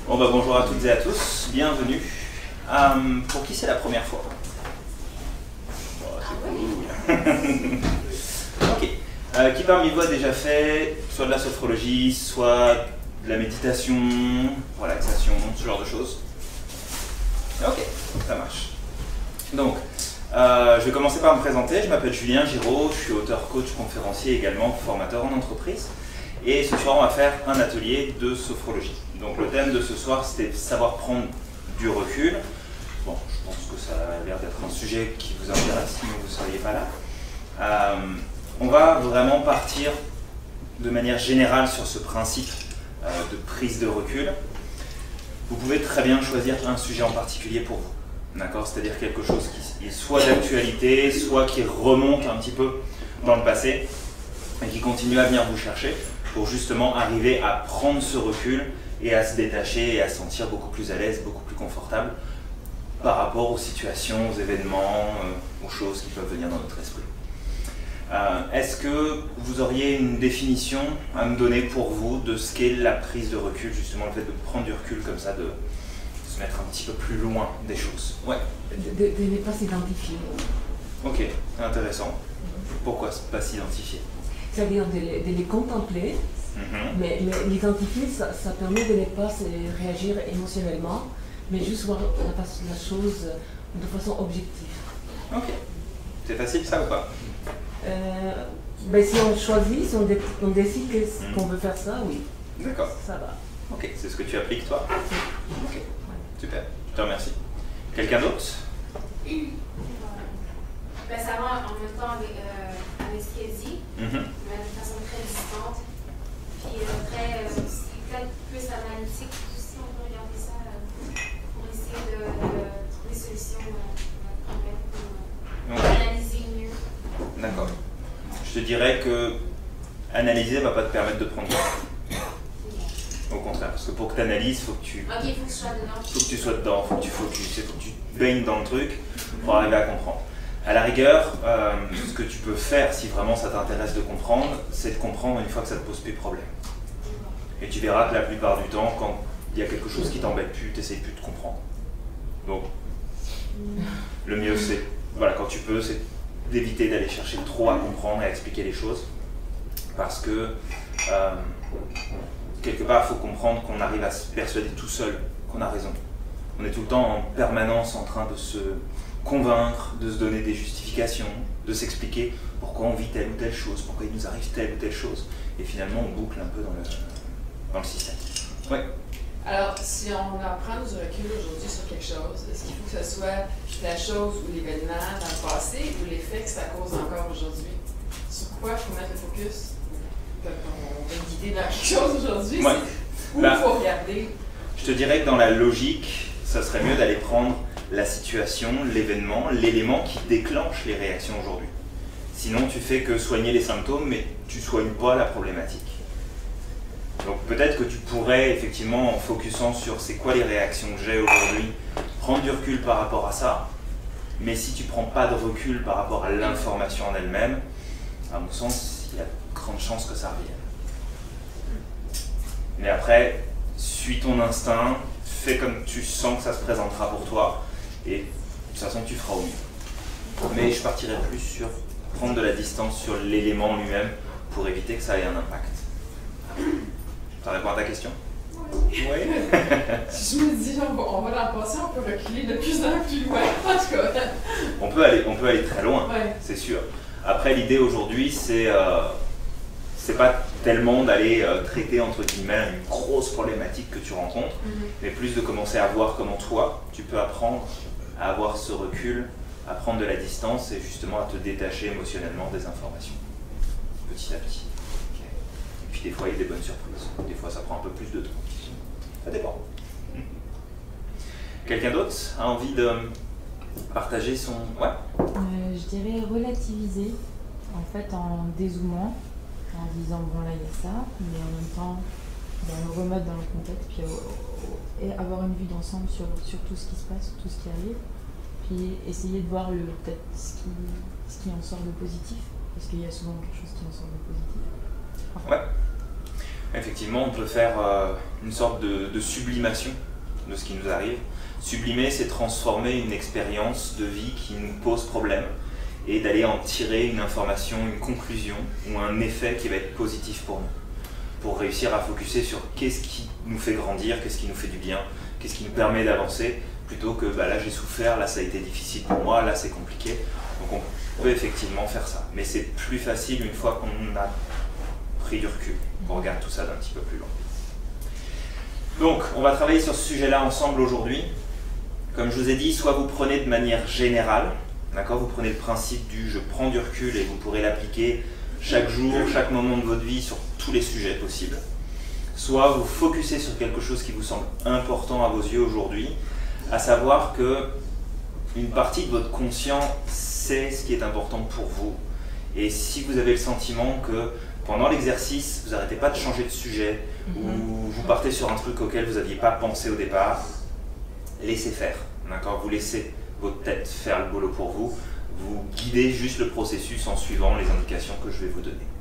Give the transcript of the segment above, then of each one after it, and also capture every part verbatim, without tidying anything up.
Bon bah bonjour à toutes et à tous, bienvenue. Euh, pour qui c'est la première fois? Oh, c'est cool. Ok. Euh, qui parmi vous a déjà fait soit de la sophrologie, soit de la méditation, relaxation, ce genre de choses? Ok, ça marche. Donc, euh, je vais commencer par me présenter. Je m'appelle Julien Giraud, je suis auteur, coach, conférencier, également formateur en entreprise. Et ce soir, on va faire un atelier de sophrologie. Donc le thème de ce soir, c'était savoir prendre du recul. Bon, je pense que ça a l'air d'être un sujet qui vous intéresse, sinon vous ne seriez pas là. Euh, on va vraiment partir de manière générale sur ce principe euh, de prise de recul. Vous pouvez très bien choisir un sujet en particulier pour vous. D'accord? C'est-à-dire quelque chose qui est soit d'actualité, soit qui remonte un petit peu dans le passé et qui continue à venir vous chercher pour justement arriver à prendre ce recul et à se détacher et à se sentir beaucoup plus à l'aise, beaucoup plus confortable par rapport aux situations, aux événements, euh, aux choses qui peuvent venir dans notre esprit. Euh, Est-ce que vous auriez une définition à me donner pour vous de ce qu'est la prise de recul, justement le fait de prendre du recul comme ça, de se mettre un petit peu plus loin des choses? Ouais. De, de, de ne pas s'identifier. Ok, intéressant. Pourquoi pas s'identifier? C'est-à-dire de, de les contempler, mm-hmm. mais, mais l'identifier, ça, ça permet de ne pas se réagir émotionnellement, mais juste voir la, la chose de façon objective. Ok. C'est facile ça ou pas? euh, ben, Si on choisit, si on, dé on décide qu'on mm. veut faire ça, oui. D'accord. Ça va. Ok, c'est ce que tu appliques toi? Oui. Ok, ouais. Super, je te remercie. Quelqu'un d'autre? Ben, ça va en même temps avec euh, anesthésie, mm-hmm. mais de façon très distante, puis euh, très, euh, peut-être plus analytique, si on peut regarder ça, euh, pour essayer de, de trouver des solutions à problème, pour euh, okay. analyser mieux. D'accord. Je te dirais que analyser ne va pas te permettre de prendre du Au contraire, parce que pour que tu analyses, il faut que tu Ok, il faut que tu sois dedans. faut que tu sois dedans, il faut que tu focuses, il faut que tu baignes dans le truc pour arriver à comprendre. À la rigueur, euh, ce que tu peux faire, si vraiment ça t'intéresse de comprendre, c'est de comprendre une fois que ça ne te pose plus de problème. Et tu verras que la plupart du temps, quand il y a quelque chose qui t'embête plus, tu n'essayes plus de comprendre. Donc, le mieux c'est, voilà, quand tu peux, c'est d'éviter d'aller chercher trop à comprendre et à expliquer les choses. Parce que, euh, quelque part, il faut comprendre qu'on arrive à se persuader tout seul qu'on a raison. On est tout le temps en permanence en train de se convaincre, de se donner des justifications, de s'expliquer pourquoi on vit telle ou telle chose, pourquoi il nous arrive telle ou telle chose, et finalement on boucle un peu dans le, dans le système. Ouais. Alors, si on apprend du recul aujourd'hui sur quelque chose, est-ce qu'il faut que ce soit la chose ou l'événement dans le passé ou l'effet que ça cause encore aujourd'hui? Sur quoi il faut mettre le focus? On est guidé dans quelque chose aujourd'hui, ouais. Où bah, il faut regarder? Je te dirais que dans la logique, ça serait mieux d'aller prendre la situation, l'événement, l'élément qui déclenche les réactions aujourd'hui. Sinon, tu fais que soigner les symptômes, mais tu ne soignes pas la problématique. Donc peut-être que tu pourrais, effectivement, en focusant sur c'est quoi les réactions que j'ai aujourd'hui, prendre du recul par rapport à ça, mais si tu ne prends pas de recul par rapport à l'information en elle-même, à mon sens, il y a de grandes chances que ça revienne. Mais après, suis ton instinct, fais comme tu sens que ça se présentera pour toi, et de toute façon tu feras au mieux. Mais je partirai plus sur prendre de la distance sur l'élément lui-même pour éviter que ça ait un impact. Ça répond à ta question? Oui. Oui. Si je me dis on va, on va dans le passé, on peut reculer de plus en plus loin. En tout cas. On peut aller, on peut aller très loin, ouais. C'est sûr. Après, l'idée aujourd'hui, c'est euh, c'est pas tellement d'aller euh, traiter entre guillemets une grosse problématique que tu rencontres, mm-hmm. mais plus de commencer à voir comment toi, tu peux apprendre à avoir ce recul, à prendre de la distance et justement à te détacher émotionnellement des informations, petit à petit. Okay. Et puis des fois, il y a des bonnes surprises. Des fois, ça prend un peu plus de temps. Ça dépend. Quelqu'un d'autre a envie de partager son... Ouais. Euh, je dirais relativiser, en fait, en dézoomant, en disant bon là il y a ça, mais en même temps ben, le remettre dans le contexte, puis euh, et avoir une vue d'ensemble sur, sur tout ce qui se passe, tout ce qui arrive, puis essayer de voir le peut-être ce qui, ce qui en sort de positif, parce qu'il y a souvent quelque chose qui en sort de positif. Enfin, ouais. Effectivement, on peut faire euh, une sorte de, de sublimation de ce qui nous arrive. Sublimer, c'est transformer une expérience de vie qui nous pose problème et d'aller en tirer une information, une conclusion ou un effet qui va être positif pour nous, pour réussir à focuser sur qu'est-ce qui nous fait grandir, qu'est-ce qui nous fait du bien, qu'est-ce qui nous permet d'avancer, plutôt que bah, là j'ai souffert, là ça a été difficile pour moi, là c'est compliqué. Donc on peut effectivement faire ça, mais c'est plus facile une fois qu'on a pris du recul, qu'on regarde tout ça d'un petit peu plus loin. Donc on va travailler sur ce sujet-là ensemble aujourd'hui. Comme je vous ai dit, soit vous prenez de manière générale, d'accord, vous prenez le principe du « je prends du recul » et vous pourrez l'appliquer chaque jour, chaque moment de votre vie sur tous les sujets possibles. Soit vous focussez sur quelque chose qui vous semble important à vos yeux aujourd'hui, à savoir que une partie de votre conscient sait ce qui est important pour vous. Et si vous avez le sentiment que pendant l'exercice, vous n'arrêtez pas de changer de sujet, mm-hmm. ou vous partez sur un truc auquel vous n'aviez pas pensé au départ, laissez faire, d'accord ? Vous laissez votre tête faire le boulot pour vous, vous guidez juste le processus en suivant les indications que je vais vous donner.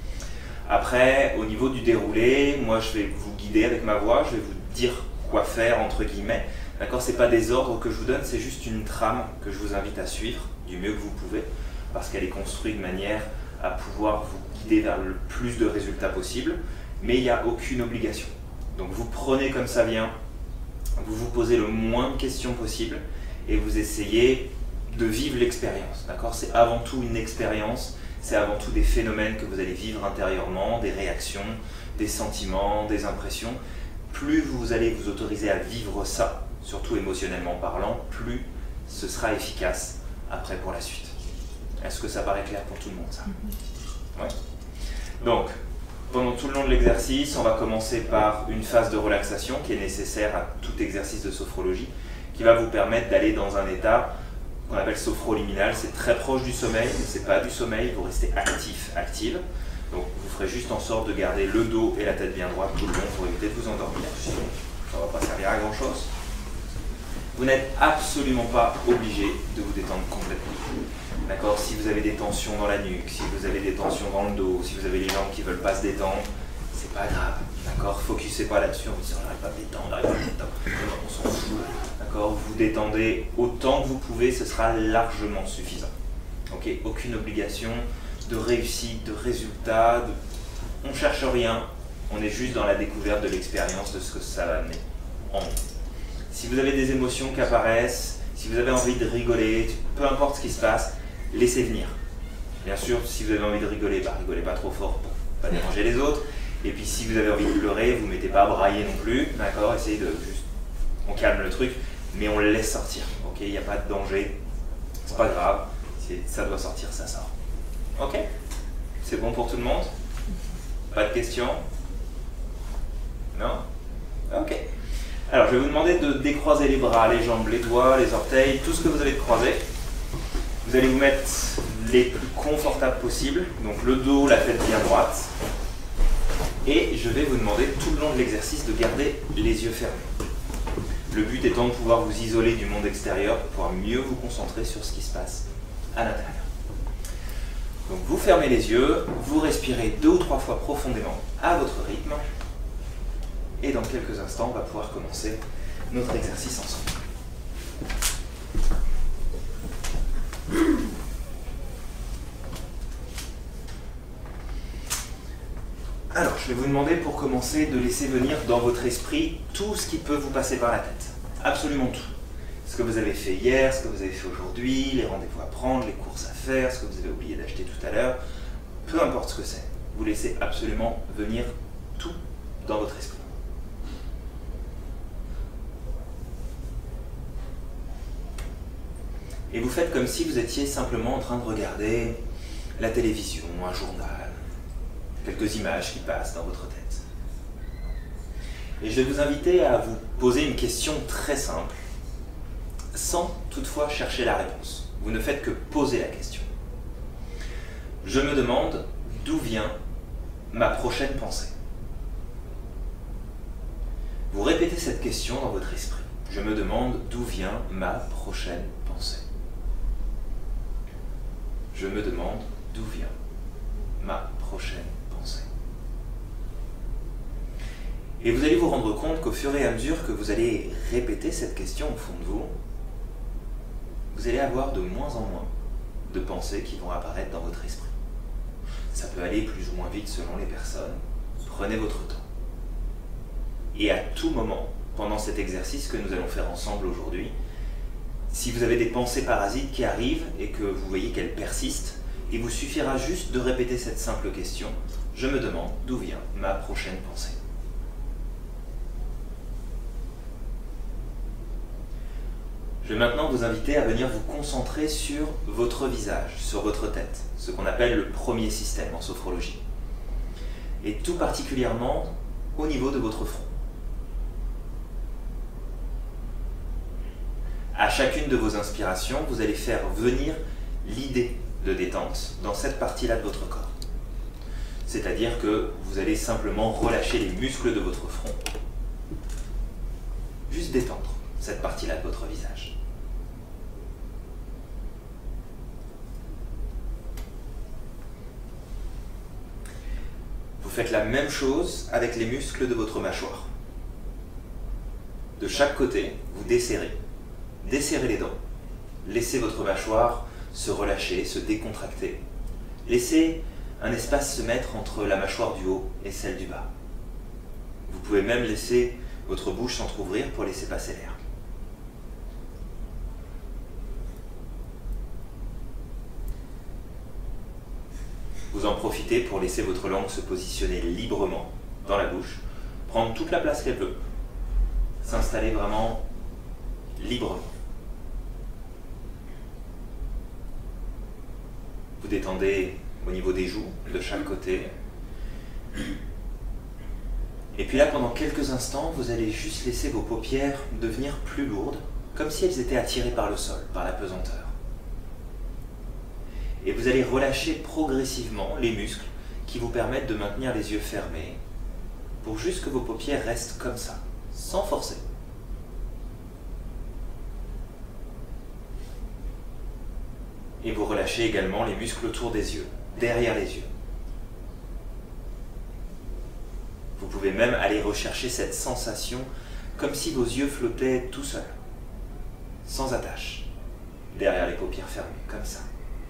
Après, au niveau du déroulé, moi je vais vous guider avec ma voix, je vais vous dire quoi faire entre guillemets, d'accord ? C'est pas des ordres que je vous donne, c'est juste une trame que je vous invite à suivre du mieux que vous pouvez, parce qu'elle est construite de manière à pouvoir vous guider vers le plus de résultats possible, mais il n'y a aucune obligation. Donc vous prenez comme ça vient, vous vous posez le moins de questions possible et vous essayez de vivre l'expérience, d'accord ? C'est avant tout une expérience, c'est avant tout des phénomènes que vous allez vivre intérieurement, des réactions, des sentiments, des impressions. Plus vous allez vous autoriser à vivre ça, surtout émotionnellement parlant, plus ce sera efficace après pour la suite. Est-ce que ça paraît clair pour tout le monde, ça ? Ouais. Donc, pendant tout le long de l'exercice, on va commencer par une phase de relaxation qui est nécessaire à tout exercice de sophrologie, qui va vous permettre d'aller dans un état qu'on appelle sophroliminal. C'est très proche du sommeil, mais ce n'est pas du sommeil, vous restez actif, active. Donc vous ferez juste en sorte de garder le dos et la tête bien droite tout le long pour éviter de vous endormir. Ça ne va pas servir à grand chose. Vous n'êtes absolument pas obligé de vous détendre complètement. D'accord ? Si vous avez des tensions dans la nuque, si vous avez des tensions dans le dos, si vous avez les jambes qui ne veulent pas se détendre, c'est pas grave. D'accord ? Focussez pas là-dessus en vous disant on n'arrive pas à me détendre, on n'arrive pas à me détendre. On s'en fout. D'accord ? Vous détendez autant que vous pouvez, ce sera largement suffisant. Ok ? Aucune obligation de réussite, de résultat. De... On ne cherche rien. On est juste dans la découverte de l'expérience de ce que ça va amener en nous. Si vous avez des émotions qui apparaissent, si vous avez envie de rigoler, peu importe ce qui se passe, laissez venir. Bien sûr, si vous avez envie de rigoler, bah, rigolez pas trop fort pour ne pas déranger les autres. Et puis si vous avez envie de pleurer, vous ne mettez pas à brailler non plus, d'accord ? Essayez de juste... On calme le truc, mais on le laisse sortir, ok ? Il n'y a pas de danger, c'est pas grave, ça doit sortir, ça sort. Ok ? C'est bon pour tout le monde ? Pas de questions ? Non ? Ok. Alors, je vais vous demander de décroiser les bras, les jambes, les doigts, les orteils, tout ce que vous avez de croisé. Vous allez vous mettre les plus confortables possibles, donc le dos, la tête bien droite. Et je vais vous demander tout le long de l'exercice de garder les yeux fermés. Le but étant de pouvoir vous isoler du monde extérieur pour pouvoir mieux vous concentrer sur ce qui se passe à l'intérieur. Donc vous fermez les yeux, vous respirez deux ou trois fois profondément à votre rythme. Et dans quelques instants, on va pouvoir commencer notre exercice ensemble. Alors, je vais vous demander pour commencer de laisser venir dans votre esprit tout ce qui peut vous passer par la tête. Absolument tout. Ce que vous avez fait hier, ce que vous avez fait aujourd'hui, les rendez-vous à prendre, les courses à faire, ce que vous avez oublié d'acheter tout à l'heure. Peu importe ce que c'est. Vous laissez absolument venir tout dans votre esprit. Et vous faites comme si vous étiez simplement en train de regarder la télévision, un journal, quelques images qui passent dans votre tête. Et je vais vous inviter à vous poser une question très simple, sans toutefois chercher la réponse. Vous ne faites que poser la question. Je me demande d'où vient ma prochaine pensée. Vous répétez cette question dans votre esprit. Je me demande d'où vient ma prochaine pensée. Je me demande d'où vient ma prochaine pensée. Et vous allez vous rendre compte qu'au fur et à mesure que vous allez répéter cette question au fond de vous, vous allez avoir de moins en moins de pensées qui vont apparaître dans votre esprit. Ça peut aller plus ou moins vite selon les personnes. Prenez votre temps. Et à tout moment, pendant cet exercice que nous allons faire ensemble aujourd'hui, si vous avez des pensées parasites qui arrivent et que vous voyez qu'elles persistent, il vous suffira juste de répéter cette simple question. Je me demande d'où vient ma prochaine pensée. Je vais maintenant vous inviter à venir vous concentrer sur votre visage, sur votre tête, ce qu'on appelle le premier système en sophrologie. Et tout particulièrement au niveau de votre front. À chacune de vos inspirations, vous allez faire venir l'idée de détente dans cette partie-là de votre corps. C'est-à-dire que vous allez simplement relâcher les muscles de votre front. Juste détendre cette partie-là de votre visage. Vous faites la même chose avec les muscles de votre mâchoire. De chaque côté, vous desserrez. Desserrez les dents. Laissez votre mâchoire se relâcher, se décontracter. Laissez un espace se mettre entre la mâchoire du haut et celle du bas. Vous pouvez même laisser votre bouche s'entrouvrir pour laisser passer l'air. Vous en profitez pour laisser votre langue se positionner librement dans la bouche, prendre toute la place qu'elle veut, s'installer vraiment librement. Vous détendez au niveau des joues, de chaque côté. Et puis là, pendant quelques instants, vous allez juste laisser vos paupières devenir plus lourdes, comme si elles étaient attirées par le sol, par la pesanteur. Et vous allez relâcher progressivement les muscles qui vous permettent de maintenir les yeux fermés, pour juste que vos paupières restent comme ça, sans forcer. Et vous relâchez également les muscles autour des yeux, derrière les yeux. Vous pouvez même aller rechercher cette sensation comme si vos yeux flottaient tout seuls, sans attache, derrière les paupières fermées, comme ça.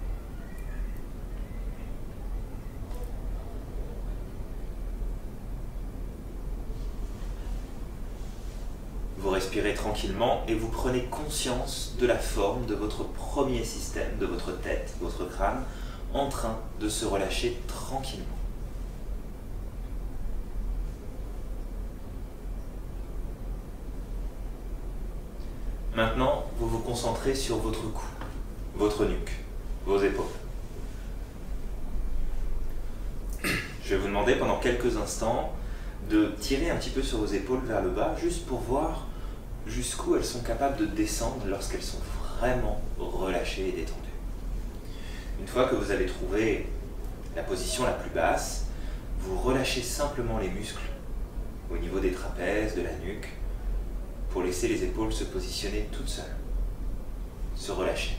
Vous respirez tranquillement et vous prenez conscience de la forme de votre premier système, de votre tête, votre crâne, en train de se relâcher tranquillement. Maintenant, vous vous concentrez sur votre cou, votre nuque, vos épaules. Je vais vous demander pendant quelques instants de tirer un petit peu sur vos épaules vers le bas, juste pour voir jusqu'où elles sont capables de descendre lorsqu'elles sont vraiment relâchées et détendues. Une fois que vous avez trouvé la position la plus basse, vous relâchez simplement les muscles au niveau des trapèzes, de la nuque, pour laisser les épaules se positionner toutes seules, se relâcher.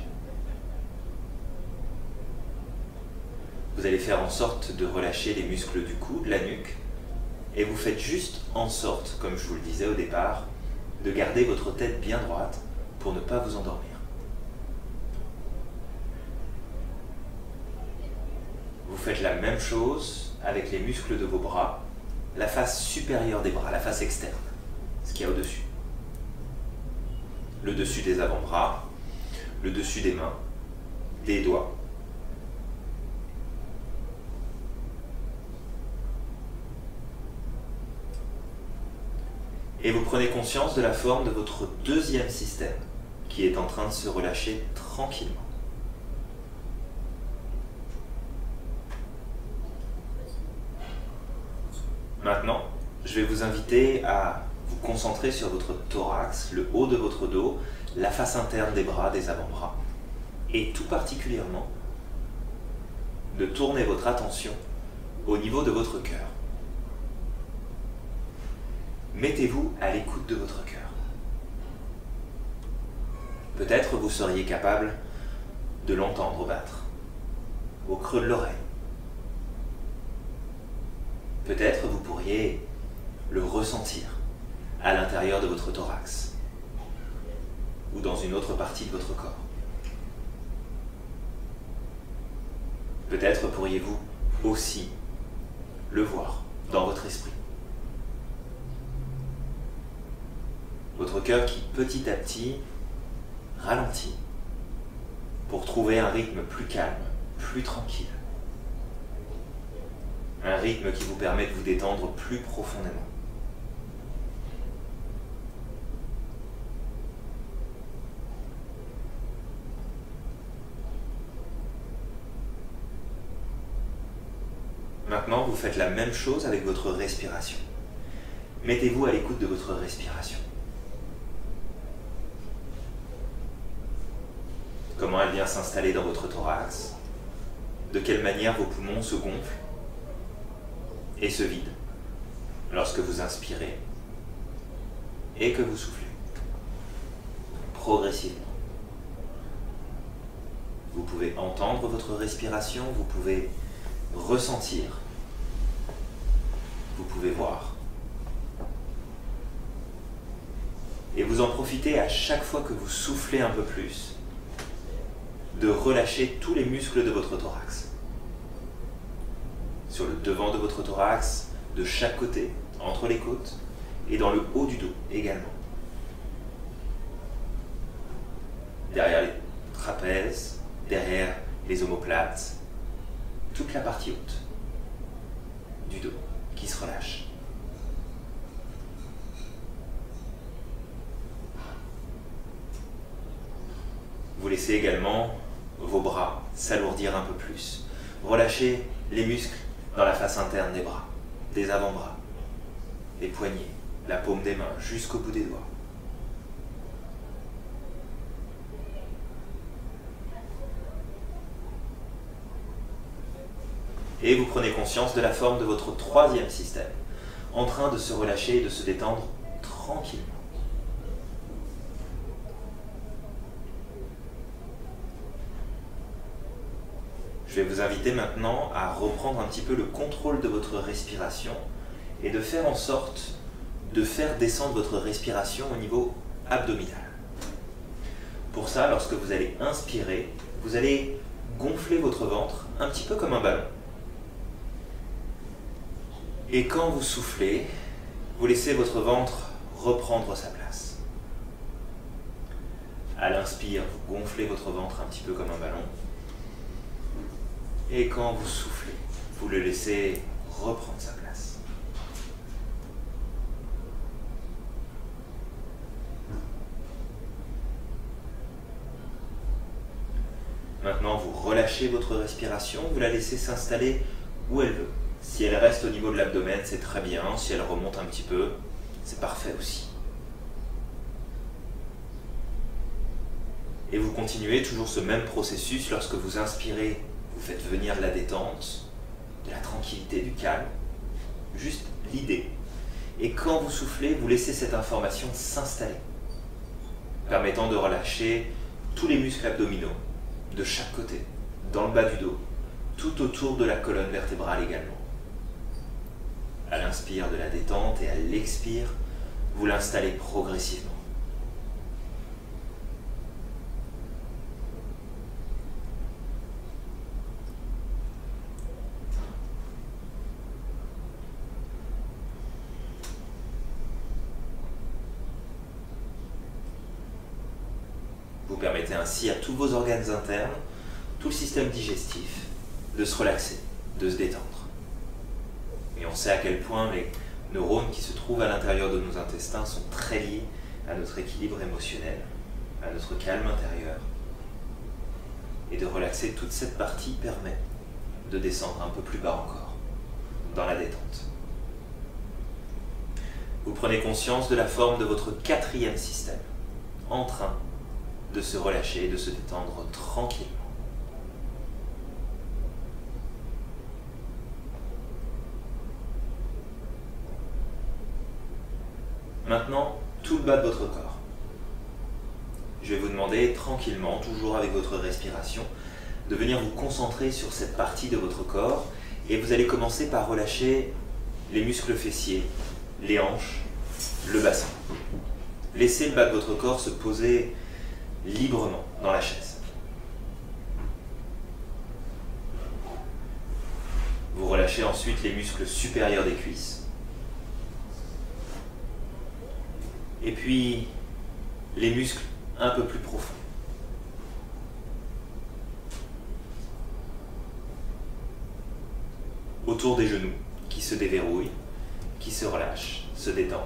Vous allez faire en sorte de relâcher les muscles du cou, de la nuque, et vous faites juste en sorte, comme je vous le disais au départ, de garder votre tête bien droite pour ne pas vous endormir. Vous faites la même chose avec les muscles de vos bras, la face supérieure des bras, la face externe, ce qu'il y a au-dessus. Le dessus des avant-bras, le dessus des mains, des doigts. Et vous prenez conscience de la forme de votre deuxième système qui est en train de se relâcher tranquillement. Maintenant, je vais vous inviter à vous concentrer sur votre thorax, le haut de votre dos, la face interne des bras, des avant-bras, et tout particulièrement de tourner votre attention au niveau de votre cœur. Mettez-vous à l'écoute de votre cœur. Peut-être vous seriez capable de l'entendre battre au creux de l'oreille. Peut-être vous pourriez le ressentir à l'intérieur de votre thorax ou dans une autre partie de votre corps. Peut-être pourriez-vous aussi le voir dans votre esprit. Votre cœur qui petit à petit ralentit pour trouver un rythme plus calme, plus tranquille. Un rythme qui vous permet de vous détendre plus profondément. Maintenant, vous faites la même chose avec votre respiration. Mettez-vous à l'écoute de votre respiration. Comment elle vient s'installer dans votre thorax? De quelle manière vos poumons se gonflent et se vident lorsque vous inspirez et que vous soufflez. Progressivement. Vous pouvez entendre votre respiration, vous pouvez ressentir, vous pouvez voir. Et vous en profitez à chaque fois que vous soufflez un peu plus, de relâcher tous les muscles de votre thorax. Sur le devant de votre thorax, de chaque côté, entre les côtes, et dans le haut du dos également. Derrière les trapèzes, derrière les omoplates, toute la partie haute du dos qui se relâche. Vous laissez également vos bras s'alourdir un peu plus. Relâchez les muscles dans la face interne des bras, des avant-bras, les poignets, la paume des mains jusqu'au bout des doigts. Et vous prenez conscience de la forme de votre troisième système, en train de se relâcher et de se détendre tranquillement. Je vais vous inviter maintenant à reprendre un petit peu le contrôle de votre respiration et de faire en sorte de faire descendre votre respiration au niveau abdominal. Pour ça, lorsque vous allez inspirer, vous allez gonfler votre ventre un petit peu comme un ballon. Et quand vous soufflez, vous laissez votre ventre reprendre sa place. À l'inspire, vous gonflez votre ventre un petit peu comme un ballon. Et quand vous soufflez, vous le laissez reprendre sa place. Maintenant, vous relâchez votre respiration, vous la laissez s'installer où elle veut. Si elle reste au niveau de l'abdomen, c'est très bien. Si elle remonte un petit peu, c'est parfait aussi. Et vous continuez toujours ce même processus. Lorsque vous inspirez, vous faites venir de la détente, de la tranquillité, du calme. Juste l'idée. Et quand vous soufflez, vous laissez cette information s'installer, permettant de relâcher tous les muscles abdominaux, de chaque côté, dans le bas du dos, tout autour de la colonne vertébrale également. À l'inspire de la détente et à l'expire, vous l'installez progressivement. Vous permettez ainsi à tous vos organes internes, tout le système digestif, de se relaxer, de se détendre. Et on sait à quel point les neurones qui se trouvent à l'intérieur de nos intestins sont très liés à notre équilibre émotionnel, à notre calme intérieur. Et de relaxer toute cette partie permet de descendre un peu plus bas encore, dans la détente. Vous prenez conscience de la forme de votre quatrième système, en train de se relâcher et de se détendre tranquillement. Maintenant, tout le bas de votre corps. Je vais vous demander tranquillement, toujours avec votre respiration, de venir vous concentrer sur cette partie de votre corps et vous allez commencer par relâcher les muscles fessiers, les hanches, le bassin. Laissez le bas de votre corps se poser librement dans la chaise. Vous relâchez ensuite les muscles supérieurs des cuisses. Et puis, les muscles un peu plus profonds. Autour des genoux, qui se déverrouillent, qui se relâchent, se détendent.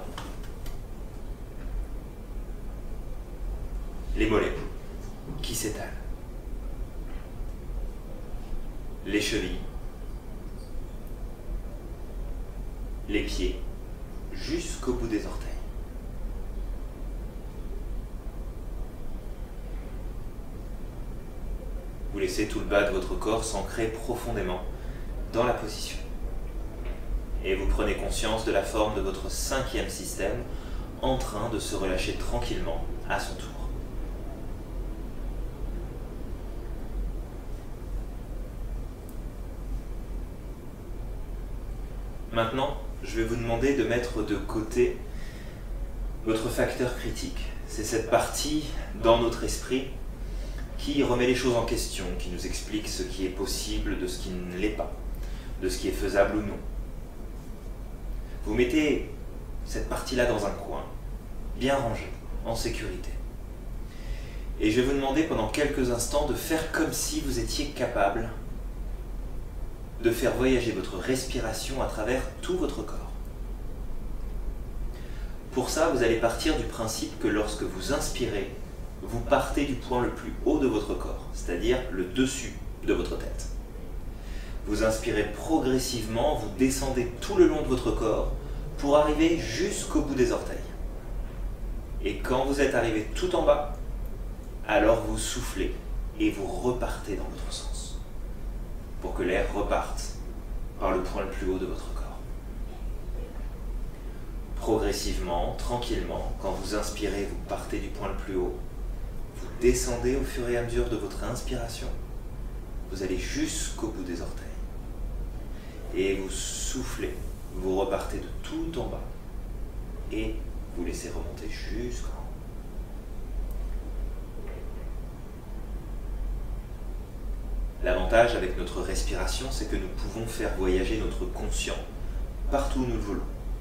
Les mollets, qui s'étalent. Les chevilles. Les pieds, jusqu'au bout des orteils. Vous laissez tout le bas de votre corps s'ancrer profondément dans la position. Et vous prenez conscience de la forme de votre cinquième système en train de se relâcher tranquillement à son tour. Maintenant, je vais vous demander de mettre de côté votre facteur critique. C'est cette partie dans notre esprit qui remet les choses en question, qui nous explique ce qui est possible de ce qui ne l'est pas, de ce qui est faisable ou non. Vous mettez cette partie-là dans un coin, bien rangée, en sécurité. Et je vais vous demander pendant quelques instants de faire comme si vous étiez capable de faire voyager votre respiration à travers tout votre corps. Pour ça, vous allez partir du principe que lorsque vous inspirez, vous partez du point le plus haut de votre corps, c'est-à-dire le dessus de votre tête. Vous inspirez progressivement, vous descendez tout le long de votre corps pour arriver jusqu'au bout des orteils. Et quand vous êtes arrivé tout en bas, alors vous soufflez et vous repartez dans votre sens, pour que l'air reparte par le point le plus haut de votre corps. Progressivement, tranquillement, quand vous inspirez, vous partez du point le plus haut, vous descendez au fur et à mesure de votre inspiration, vous allez jusqu'au bout des orteils. Et vous soufflez, vous repartez de tout en bas, et vous laissez remonter jusqu'en haut. L'avantage avec notre respiration, c'est que nous pouvons faire voyager notre conscient partout où nous le voulons.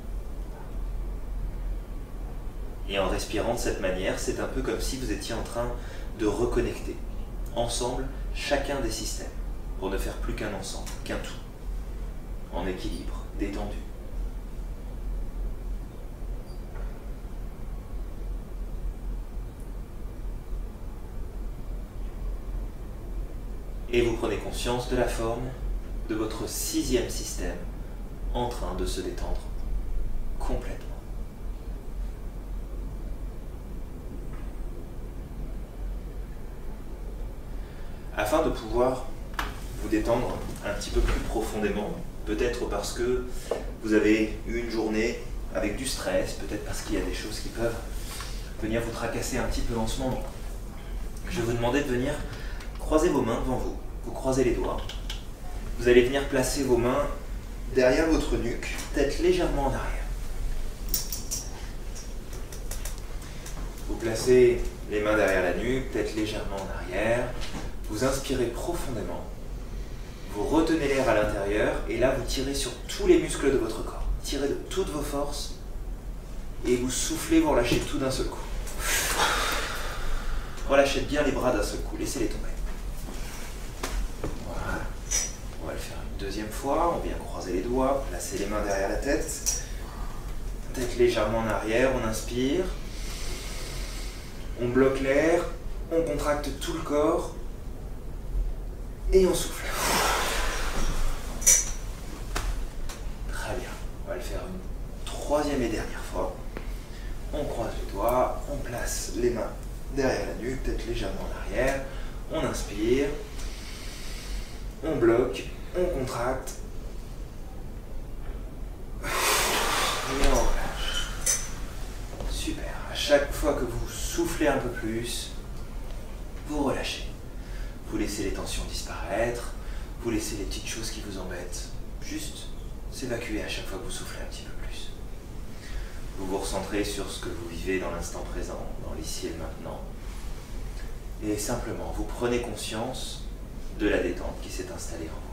Et en respirant de cette manière, c'est un peu comme si vous étiez en train de reconnecter ensemble chacun des systèmes pour ne faire plus qu'un ensemble, qu'un tout, en équilibre, détendu. Et vous prenez conscience de la forme de votre sixième système en train de se détendre complètement. Afin de pouvoir vous détendre un petit peu plus profondément, peut-être parce que vous avez eu une journée avec du stress, peut-être parce qu'il y a des choses qui peuvent venir vous tracasser un petit peu en ce moment, je vais vous demander de venir croiser vos mains devant vous. Vous croisez les doigts. Vous allez venir placer vos mains derrière votre nuque, tête légèrement en arrière. Vous placez les mains derrière la nuque, tête légèrement en arrière. Vous inspirez profondément. Vous retenez l'air à l'intérieur et là vous tirez sur tous les muscles de votre corps. Tirez de toutes vos forces et vous soufflez, vous relâchez tout d'un seul coup. Relâchez bien les bras d'un seul coup, laissez-les tomber. Voilà. On va le faire une deuxième fois. On vient croiser les doigts, placer les mains derrière la tête. Tête légèrement en arrière, on inspire. On bloque l'air, on contracte tout le corps. Et on souffle. Très bien. On va le faire une troisième et dernière fois. On croise les doigts, on place les mains derrière la nuque, tête légèrement en arrière. On inspire. On bloque, on contracte. Et on relâche. Super. À chaque fois que vous soufflez un peu plus, vous relâchez. Vous laissez les tensions disparaître, vous laissez les petites choses qui vous embêtent juste s'évacuer à chaque fois que vous soufflez un petit peu plus. Vous vous recentrez sur ce que vous vivez dans l'instant présent, dans l'ici et le maintenant. Et simplement, vous prenez conscience de la détente qui s'est installée en vous.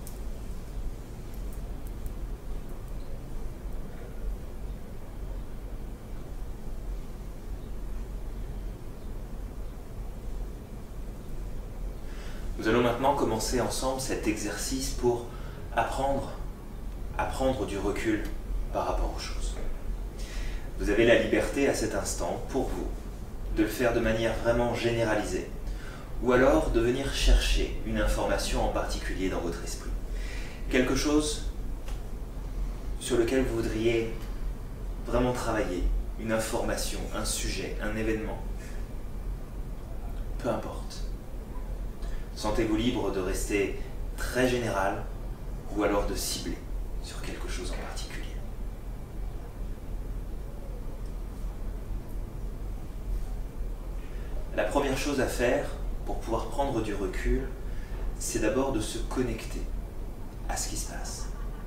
Nous allons maintenant commencer ensemble cet exercice pour apprendre à prendre du recul par rapport aux choses. Vous avez la liberté à cet instant, pour vous, de le faire de manière vraiment généralisée, ou alors de venir chercher une information en particulier dans votre esprit. Quelque chose sur lequel vous voudriez vraiment travailler, une information, un sujet, un événement. Peu importe. Sentez-vous libre de rester très général ou alors de cibler sur quelque chose en particulier. La première chose à faire pour pouvoir prendre du recul, c'est d'abord de se connecter à ce qui se passe.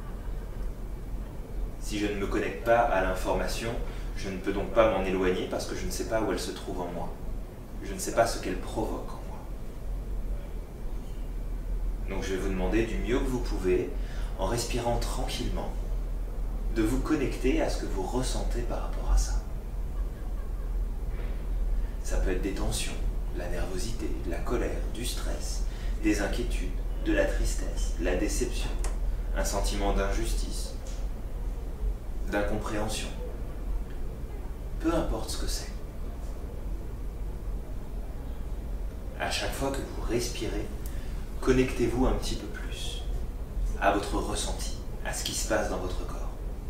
Si je ne me connecte pas à l'information, je ne peux donc pas m'en éloigner parce que je ne sais pas où elle se trouve en moi. Je ne sais pas ce qu'elle provoque en moi. Donc je vais vous demander du mieux que vous pouvez, en respirant tranquillement, de vous connecter à ce que vous ressentez par rapport à ça. Ça peut être des tensions, de la nervosité, de la colère, du stress, des inquiétudes, de la tristesse, de la déception, un sentiment d'injustice, d'incompréhension. Peu importe ce que c'est. À chaque fois que vous respirez, connectez-vous un petit peu plus à votre ressenti, à ce qui se passe dans votre corps.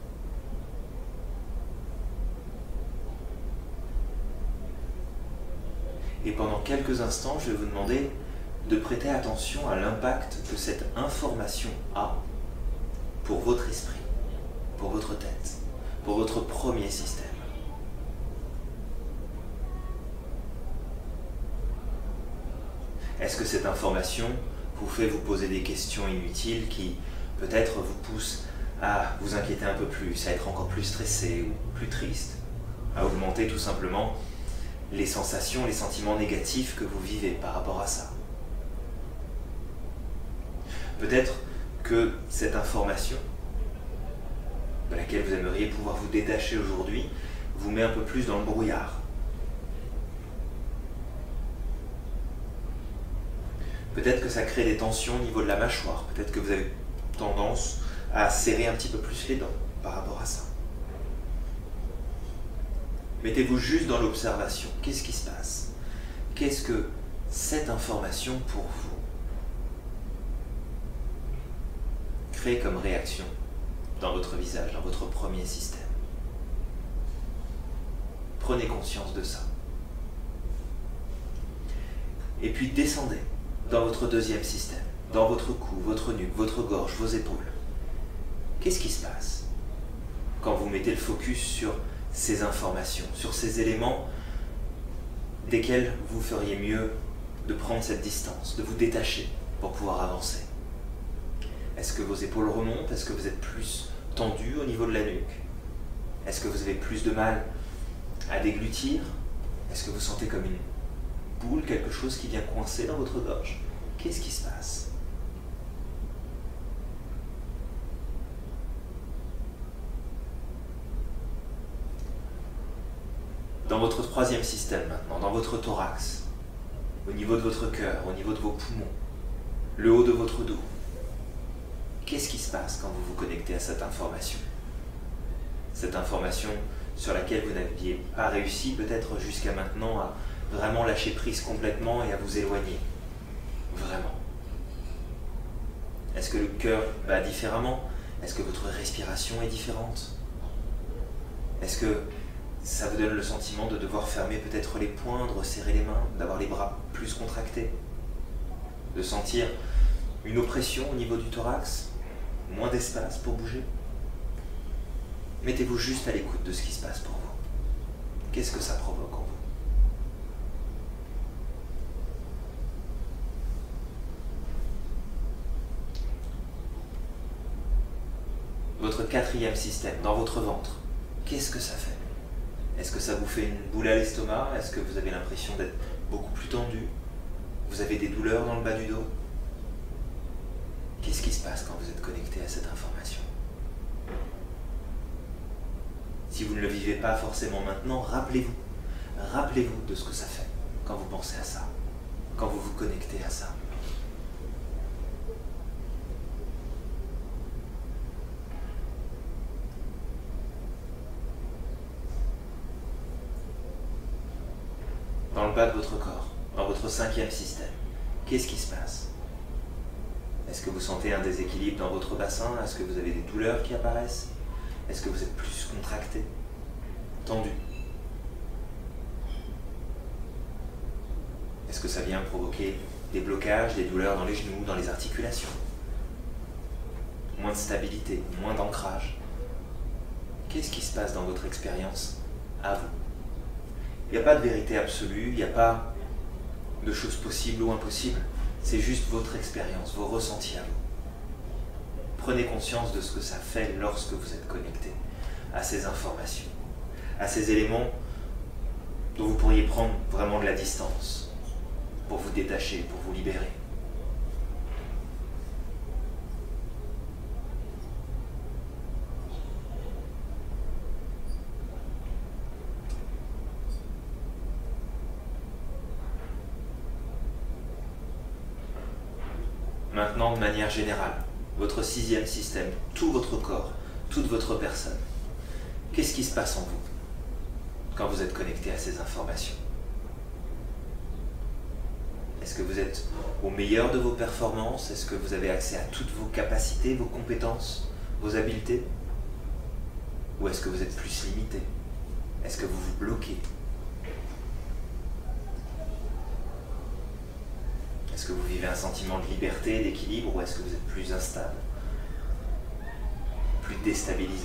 Et pendant quelques instants, je vais vous demander de prêter attention à l'impact que cette information a pour votre esprit, pour votre tête, pour votre premier système. Est-ce que cette information vous fait vous poser des questions inutiles qui peut-être vous poussent à vous inquiéter un peu plus, à être encore plus stressé ou plus triste, à augmenter tout simplement les sensations, les sentiments négatifs que vous vivez par rapport à ça? Peut-être que cette information de laquelle vous aimeriez pouvoir vous détacher aujourd'hui vous met un peu plus dans le brouillard. Peut-être que ça crée des tensions au niveau de la mâchoire. Peut-être que vous avez tendance à serrer un petit peu plus les dents par rapport à ça. Mettez-vous juste dans l'observation. Qu'est-ce qui se passe? Qu'est-ce que cette information pour vous crée comme réaction dans votre visage, dans votre premier système? Prenez conscience de ça. Et puis descendez dans votre deuxième système, dans votre cou, votre nuque, votre gorge, vos épaules. Qu'est-ce qui se passe quand vous mettez le focus sur ces informations, sur ces éléments desquels vous feriez mieux de prendre cette distance, de vous détacher pour pouvoir avancer? Est-ce que vos épaules remontent? Est-ce que vous êtes plus tendu au niveau de la nuque? Est-ce que vous avez plus de mal à déglutir? Est-ce que vous sentez comme une boule, quelque chose qui vient coincer dans votre gorge? Qu'est-ce qui se passe? Dans votre troisième système maintenant, dans votre thorax, au niveau de votre cœur, au niveau de vos poumons, le haut de votre dos, qu'est-ce qui se passe quand vous vous connectez à cette information? Cette information sur laquelle vous n'aviez pas réussi peut-être jusqu'à maintenant à vraiment lâcher prise complètement et à vous éloigner. Vraiment. Est-ce que le cœur bat différemment? Est-ce que votre respiration est différente? Est-ce que ça vous donne le sentiment de devoir fermer peut-être les poings, de resserrer les mains, d'avoir les bras plus contractés? De sentir une oppression au niveau du thorax? Moins d'espace pour bouger? Mettez-vous juste à l'écoute de ce qui se passe pour vous. Qu'est-ce que ça provoque en vous? Votre quatrième système, dans votre ventre, qu'est-ce que ça fait? Est-ce que ça vous fait une boule à l'estomac? Est-ce que vous avez l'impression d'être beaucoup plus tendu? Vous avez des douleurs dans le bas du dos? Qu'est-ce qui se passe quand vous êtes connecté à cette information? Si vous ne le vivez pas forcément maintenant, rappelez-vous. Rappelez-vous de ce que ça fait quand vous pensez à ça, quand vous vous connectez à ça. Dans le bas de votre corps, dans votre cinquième système, qu'est-ce qui se passe? Est-ce que vous sentez un déséquilibre dans votre bassin? Est-ce que vous avez des douleurs qui apparaissent? Est-ce que vous êtes plus contracté, tendu? Est-ce que ça vient provoquer des blocages, des douleurs dans les genoux, dans les articulations? Moins de stabilité, moins d'ancrage? Qu'est-ce qui se passe dans votre expérience à vous? Il n'y a pas de vérité absolue, il n'y a pas de choses possibles ou impossibles. C'est juste votre expérience, vos ressentis à vous. Prenez conscience de ce que ça fait lorsque vous êtes connecté à ces informations, à ces éléments dont vous pourriez prendre vraiment de la distance pour vous détacher, pour vous libérer. Maintenant, de manière générale, votre sixième système, tout votre corps, toute votre personne, qu'est-ce qui se passe en vous quand vous êtes connecté à ces informations? Est-ce que vous êtes au meilleur de vos performances? Est-ce que vous avez accès à toutes vos capacités, vos compétences, vos habiletés? Ou est-ce que vous êtes plus limité? Est-ce que vous vous bloquez? Est-ce que vous vivez un sentiment de liberté, d'équilibre, ou est-ce que vous êtes plus instable, plus déstabilisé?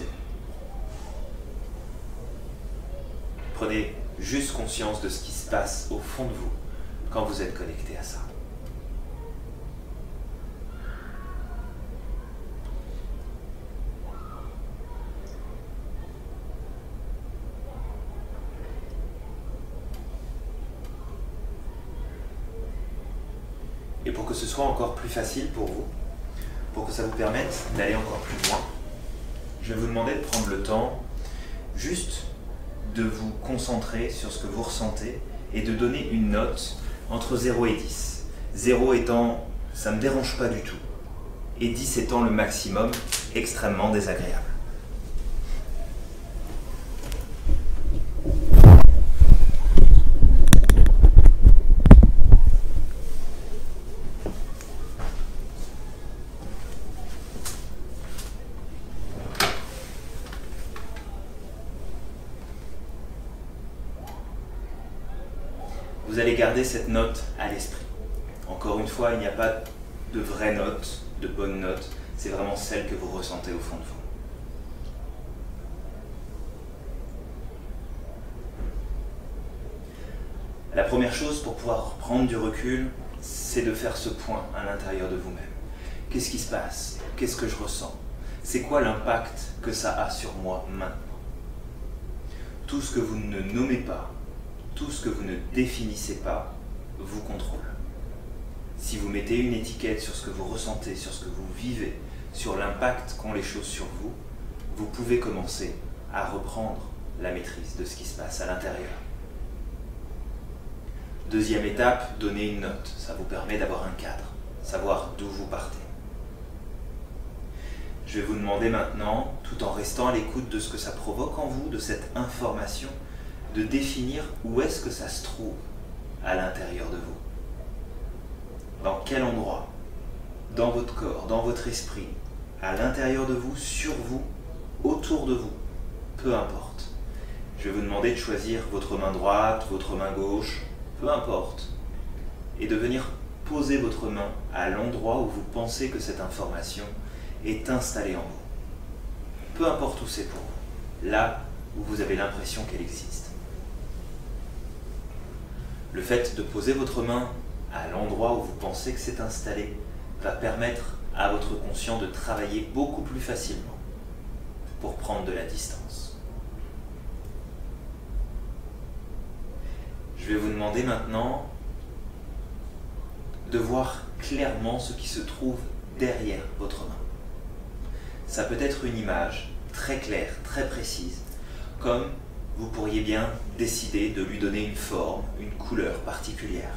Prenez juste conscience de ce qui se passe au fond de vous quand vous êtes connecté à ça. Et pour que ce soit encore plus facile pour vous, pour que ça vous permette d'aller encore plus loin, je vais vous demander de prendre le temps juste de vous concentrer sur ce que vous ressentez et de donner une note entre zéro et dix. zéro étant « ça ne me dérange pas du tout » et dix étant le maximum, extrêmement désagréable. Vous allez garder cette note à l'esprit. Encore une fois, il n'y a pas de vraie note, de bonne note, c'est vraiment celle que vous ressentez au fond de vous. La première chose pour pouvoir prendre du recul, c'est de faire ce point à l'intérieur de vous-même. Qu'est-ce qui se passe? Qu'est-ce que je ressens? C'est quoi l'impact que ça a sur moi maintenant? Tout ce que vous ne nommez pas, tout ce que vous ne définissez pas, vous contrôle. Si vous mettez une étiquette sur ce que vous ressentez, sur ce que vous vivez, sur l'impact qu'ont les choses sur vous, vous pouvez commencer à reprendre la maîtrise de ce qui se passe à l'intérieur. Deuxième étape, donner une note. Ça vous permet d'avoir un cadre, savoir d'où vous partez. Je vais vous demander maintenant, tout en restant à l'écoute de ce que ça provoque en vous, de cette information, de définir où est-ce que ça se trouve à l'intérieur de vous. Dans quel endroit, dans votre corps, dans votre esprit, à l'intérieur de vous, sur vous, autour de vous, peu importe. Je vais vous demander de choisir votre main droite, votre main gauche, peu importe, et de venir poser votre main à l'endroit où vous pensez que cette information est installée en vous. Peu importe où c'est pour vous, là où vous avez l'impression qu'elle existe. Le fait de poser votre main à l'endroit où vous pensez que c'est installé va permettre à votre conscient de travailler beaucoup plus facilement pour prendre de la distance. je vais vous demander maintenant de voir clairement ce qui se trouve derrière votre main. Ça peut être une image très claire, très précise, comme vous pourriez bien décider de lui donner une forme, une couleur particulière.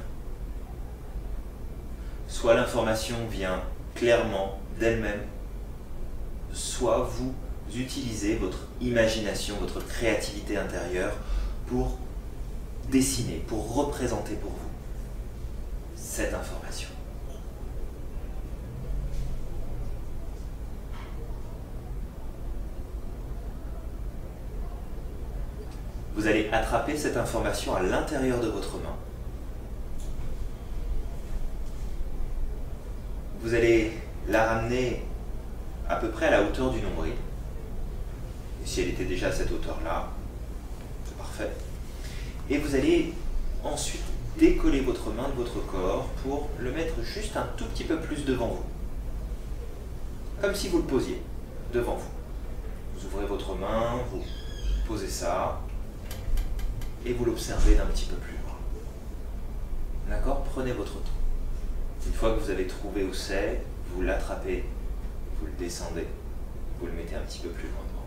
Soit l'information vient clairement d'elle-même, soit vous utilisez votre imagination, votre créativité intérieure pour dessiner, pour représenter pour vous cette information. Vous allez attraper cette information à l'intérieur de votre main. Vous allez la ramener à peu près à la hauteur du nombril. Et si elle était déjà à cette hauteur-là, c'est parfait. Et vous allez ensuite décoller votre main de votre corps pour le mettre juste un tout petit peu plus devant vous. Comme si vous le posiez devant vous. Vous ouvrez votre main, vous posez ça, et vous l'observez d'un petit peu plus loin. D'accord? Prenez votre temps. Une fois que vous avez trouvé où c'est, vous l'attrapez, vous le descendez, vous le mettez un petit peu plus loin devant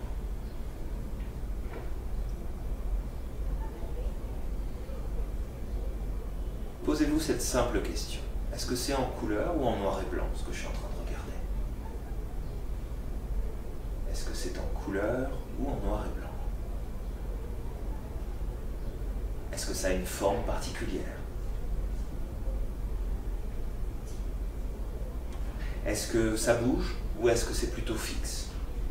vous. Posez-vous cette simple question. Est-ce que c'est en couleur ou en noir et blanc ce que je suis en train de regarder? Est-ce que c'est en couleur ou en noir et blanc? Est-ce que ça a une forme particulière? Est-ce que ça bouge ou est-ce que c'est plutôt fixe?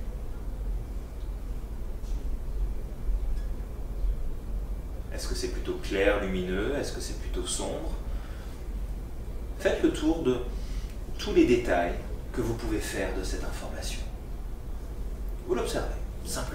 Est-ce que c'est plutôt clair, lumineux? Est-ce que c'est plutôt sombre? Faites le tour de tous les détails que vous pouvez faire de cette information. Vous l'observez, simplement.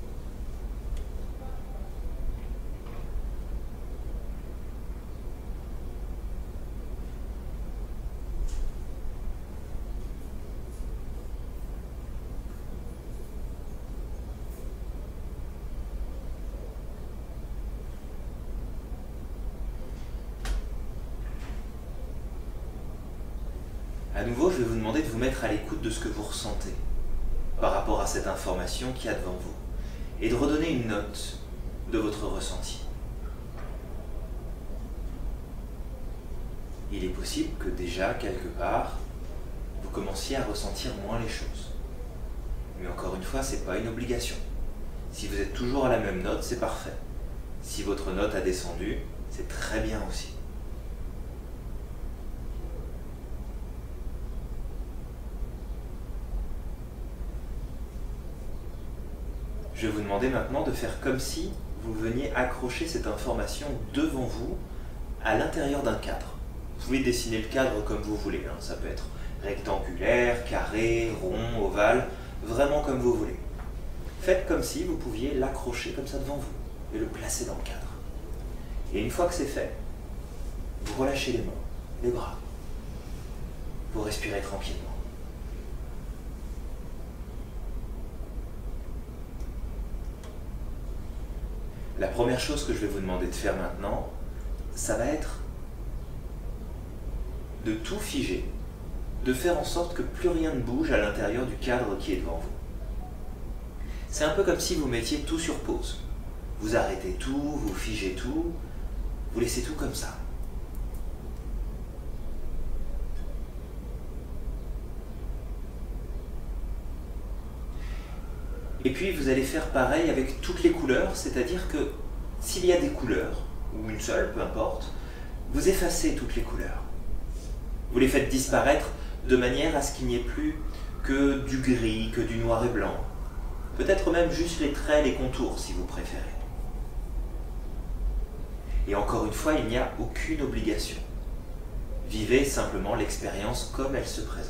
À nouveau, je vais vous demander de vous mettre à l'écoute de ce que vous ressentez par rapport à cette information qu'il y a devant vous et de redonner une note de votre ressenti. Il est possible que déjà, quelque part, vous commenciez à ressentir moins les choses. Mais encore une fois, ce n'est pas une obligation. Si vous êtes toujours à la même note, c'est parfait. Si votre note a descendu, c'est très bien aussi. Je vais vous demander maintenant de faire comme si vous veniez accrocher cette information devant vous à l'intérieur d'un cadre. Vous pouvez dessiner le cadre comme vous voulez, hein. Ça peut être rectangulaire, carré, rond, ovale, vraiment comme vous voulez. Faites comme si vous pouviez l'accrocher comme ça devant vous et le placer dans le cadre. Et une fois que c'est fait, vous relâchez les mains, les bras. Vous respirez tranquillement. La première chose que je vais vous demander de faire maintenant, ça va être de tout figer, de faire en sorte que plus rien ne bouge à l'intérieur du cadre qui est devant vous. C'est un peu comme si vous mettiez tout sur pause. Vous arrêtez tout, vous figez tout, vous laissez tout comme ça. Et puis vous allez faire pareil avec toutes les couleurs, c'est-à-dire que s'il y a des couleurs, ou une seule, peu importe, vous effacez toutes les couleurs. Vous les faites disparaître de manière à ce qu'il n'y ait plus que du gris, que du noir et blanc. Peut-être même juste les traits, les contours, si vous préférez. Et encore une fois, il n'y a aucune obligation. Vivez simplement l'expérience comme elle se présente.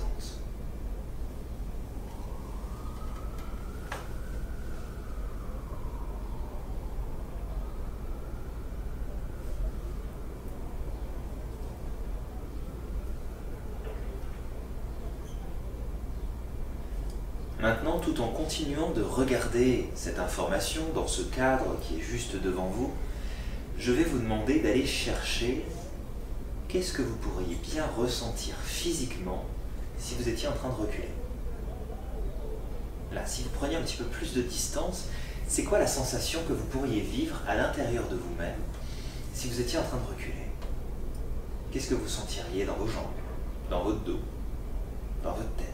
Maintenant, tout en continuant de regarder cette information dans ce cadre qui est juste devant vous, je vais vous demander d'aller chercher qu'est-ce que vous pourriez bien ressentir physiquement si vous étiez en train de reculer. Là, si vous preniez un petit peu plus de distance, c'est quoi la sensation que vous pourriez vivre à l'intérieur de vous-même si vous étiez en train de reculer? Qu'est-ce que vous sentiriez dans vos jambes, dans votre dos, dans votre tête?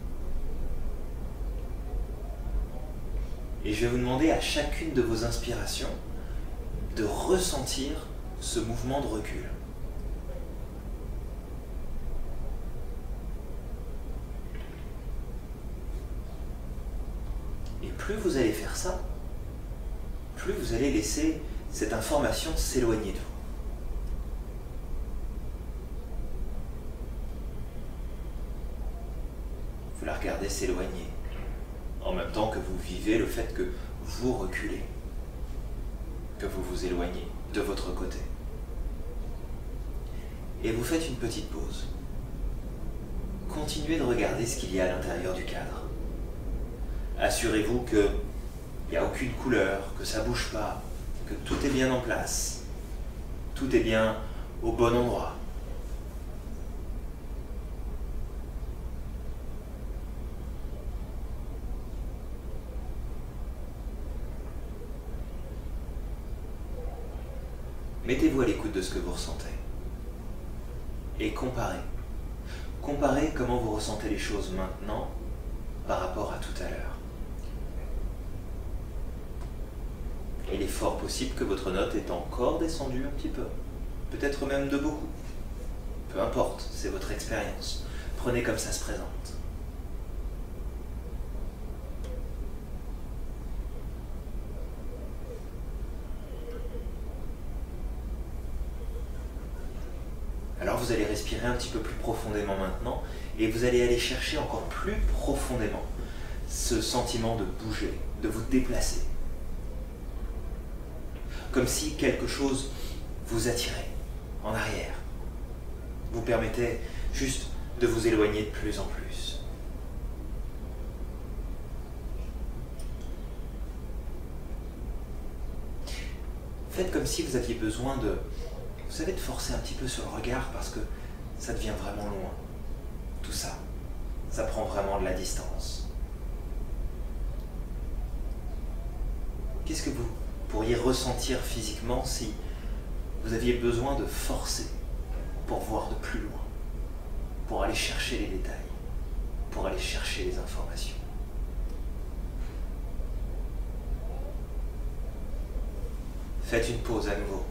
Et je vais vous demander à chacune de vos inspirations de ressentir ce mouvement de recul. Et plus vous allez faire ça, plus vous allez laisser cette information s'éloigner de vous. Vous la regardez s'éloigner, en même temps que vous vivez le fait que vous reculez, que vous vous éloignez de votre côté. Et vous faites une petite pause. Continuez de regarder ce qu'il y a à l'intérieur du cadre. Assurez-vous qu'il n'y a aucune couleur, que ça ne bouge pas, que tout est bien en place, tout est bien au bon endroit. Mettez-vous à l'écoute de ce que vous ressentez et comparez. Comparez comment vous ressentez les choses maintenant par rapport à tout à l'heure. Il est fort possible que votre note ait encore descendu un petit peu, peut-être même de beaucoup. Peu importe, c'est votre expérience. Prenez comme ça se présente. Alors vous allez respirer un petit peu plus profondément maintenant et vous allez aller chercher encore plus profondément ce sentiment de bouger, de vous déplacer. Comme si quelque chose vous attirait en arrière, vous permettait juste de vous éloigner de plus en plus. Faites comme si vous aviez besoin de, vous savez, de forcer un petit peu sur le regard parce que ça devient vraiment loin. Tout ça, ça prend vraiment de la distance. Qu'est-ce que vous pourriez ressentir physiquement si vous aviez besoin de forcer pour voir de plus loin, pour aller chercher les détails, pour aller chercher les informations? Faites une pause à nouveau.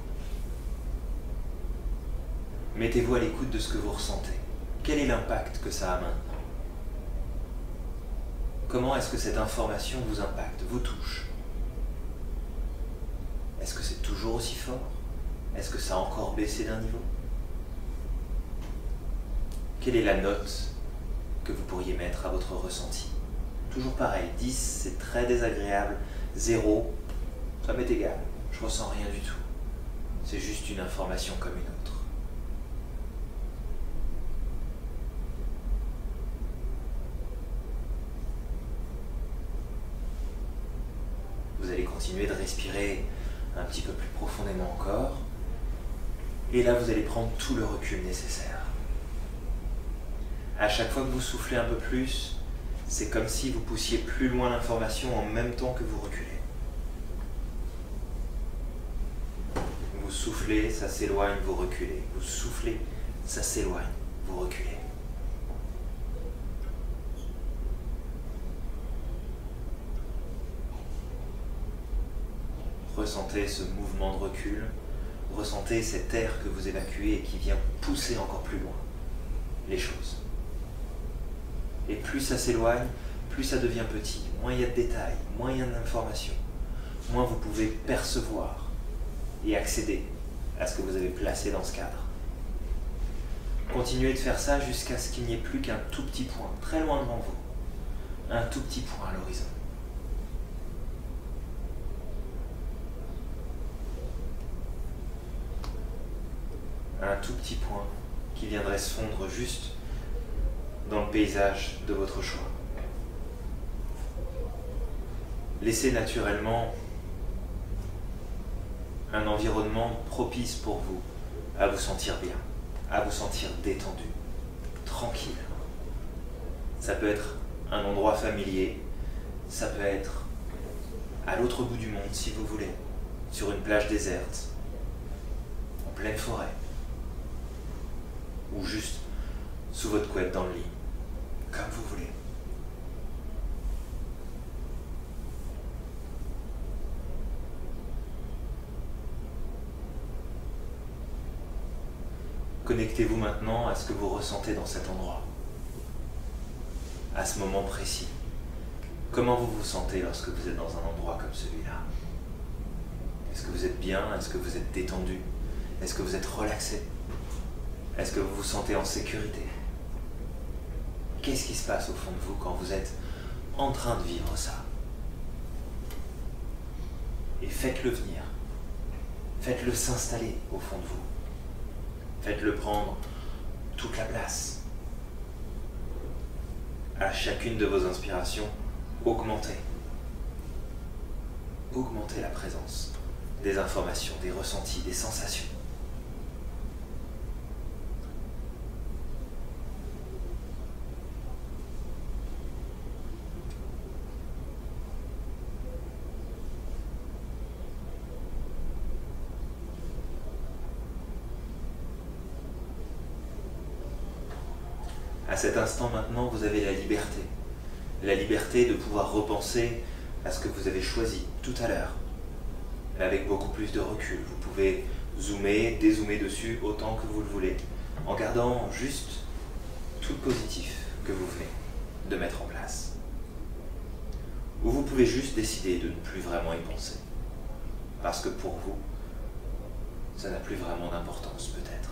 Mettez-vous à l'écoute de ce que vous ressentez. Quel est l'impact que ça a maintenant? Comment est-ce que cette information vous impacte, vous touche? Est-ce que c'est toujours aussi fort? Est-ce que ça a encore baissé d'un niveau? Quelle est la note que vous pourriez mettre à votre ressenti? Toujours pareil, dix c'est très désagréable, zéro, ça m'est égal, je ressens rien du tout. C'est juste une information comme une autre. Vous allez continuer de respirer un petit peu plus profondément encore. Et là, vous allez prendre tout le recul nécessaire. À chaque fois que vous soufflez un peu plus, c'est comme si vous poussiez plus loin l'information en même temps que vous reculez. Vous soufflez, ça s'éloigne, vous reculez. Vous soufflez, ça s'éloigne, vous reculez. Ressentez ce mouvement de recul, ressentez cet air que vous évacuez et qui vient pousser encore plus loin les choses. Et plus ça s'éloigne, plus ça devient petit, moins il y a de détails, moins il y a d'informations, moins vous pouvez percevoir et accéder à ce que vous avez placé dans ce cadre. Continuez de faire ça jusqu'à ce qu'il n'y ait plus qu'un tout petit point, très loin devant vous, un tout petit point à l'horizon. Un tout petit point qui viendrait se fondre juste dans le paysage de votre choix. Laissez naturellement un environnement propice pour vous à vous sentir bien, à vous sentir détendu, tranquille. Ça peut être un endroit familier, ça peut être à l'autre bout du monde si vous voulez, sur une plage déserte, en pleine forêt, ou juste sous votre couette dans le lit, comme vous voulez. Connectez-vous maintenant à ce que vous ressentez dans cet endroit, à ce moment précis. Comment vous vous sentez lorsque vous êtes dans un endroit comme celui-là? Est-ce que vous êtes bien? Est-ce que vous êtes détendu? Est-ce que vous êtes relaxé? Est-ce que vous vous sentez en sécurité? Qu'est-ce qui se passe au fond de vous quand vous êtes en train de vivre ça? Et faites-le venir. Faites-le s'installer au fond de vous. Faites-le prendre toute la place. À chacune de vos inspirations, augmentez. Augmentez la présence des informations, des ressentis, des sensations. À cet instant maintenant, vous avez la liberté. La liberté de pouvoir repenser à ce que vous avez choisi tout à l'heure. Avec beaucoup plus de recul. Vous pouvez zoomer, dézoomer dessus autant que vous le voulez, en gardant juste tout le positif que vous venez de mettre en place. Ou vous pouvez juste décider de ne plus vraiment y penser. Parce que pour vous, ça n'a plus vraiment d'importance peut-être.